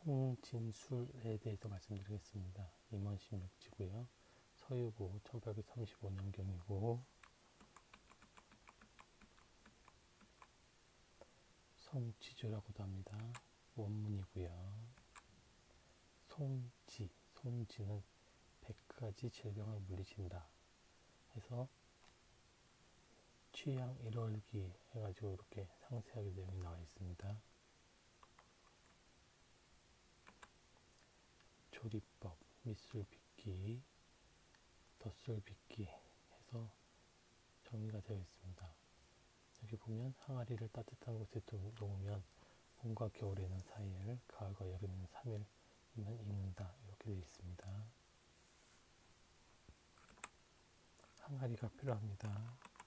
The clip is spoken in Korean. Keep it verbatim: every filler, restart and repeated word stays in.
송진술에 대해서 말씀드리겠습니다. 임원 십육 지고요. 서유고 천팔백삼십오 년경이고 성취주라고도 합니다. 원문이고요. 송지, 송지는 백 가지 질병을 물리친다 해서 취향 일월기 해가지고 이렇게 상세하게 내용이 나와 있습니다. 조리법, 밑술 빚기, 덧술 빚기 해서 정리가 되어 있습니다. 여기 보면 항아리를 따뜻한 곳에 놓으면 봄과 겨울에는 사 일, 가을과 여름에는 삼 일이면 익는다 이렇게 되어 있습니다. 항아리가 필요합니다.